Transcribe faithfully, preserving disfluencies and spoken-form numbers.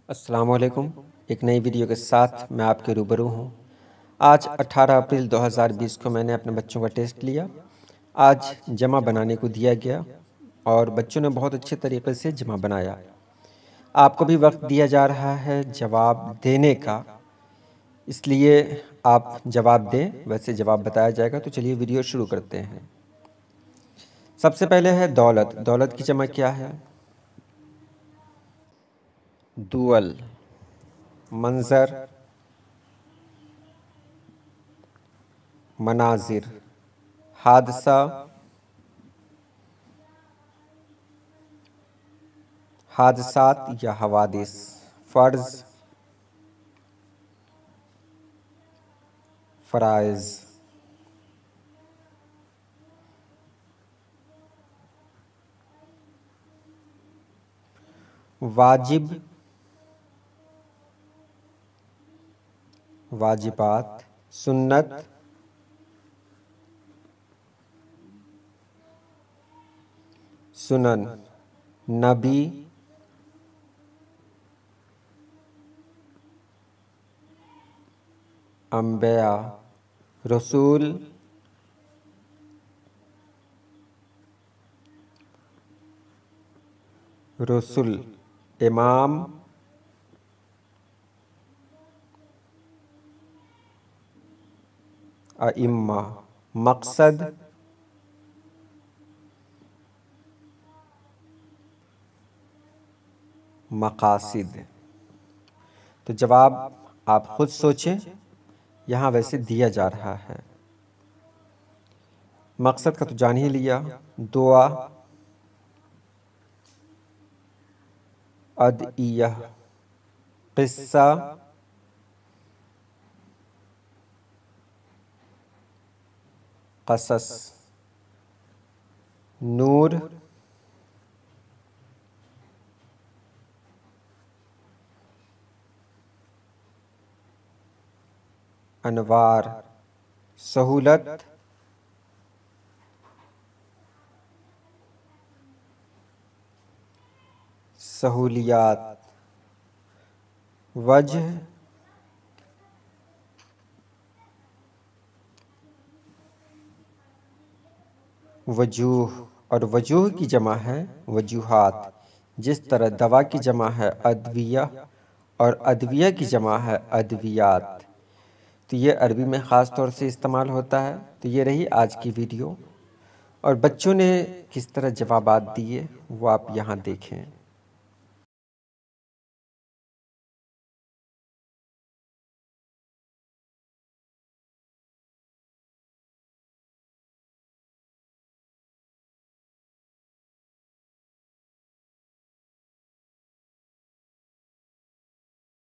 السلام علیکم، ایک نئی ویڈیو کے ساتھ میں آپ کے روبرو ہوں۔ آج اٹھارہ اپریل دو ہزار بیس کو میں نے اپنے بچوں کا ٹیسٹ لیا۔ آج جمع بنانے کو دیا گیا اور بچوں نے بہت اچھے طریقے سے جمع بنایا۔ آپ کو بھی وقت دیا جا رہا ہے جواب دینے کا، اس لیے آپ جواب دیں، ویسے جواب بتایا جائے گا۔ تو چلیے ویڈیو شروع کرتے ہیں۔ سب سے پہلے ہے دولت۔ دولت کی جمع کیا ہے؟ دول، منظر، مناظر، حادثہ، حادثات یا حوادث، فرض، فرائض، واجب، واجبات، سنت، سنن، نبی، انبیاء، رسول، رسل، امام، ائمہ، مقصد، مقاصد۔ تو جواب آپ خود سوچیں، یہاں ویسے دیا جا رہا ہے۔ مقصد کا تو جان ہی لیا، دعا، ادعیہ، قصہ، قصص، نور، انوار، سہولت، سہولیات، وجہ، وجوہ، اور وجوہ کی جمع ہے وجوہات۔ جس طرح دوا کی جمع ہے ادویہ اور ادویہ کی جمع ہے ادویات، تو یہ عربی میں خاص طور سے استعمال ہوتا ہے۔ تو یہ رہی آج کی ویڈیو، اور بچوں نے کس طرح جوابات دیے وہ آپ یہاں دیکھیں۔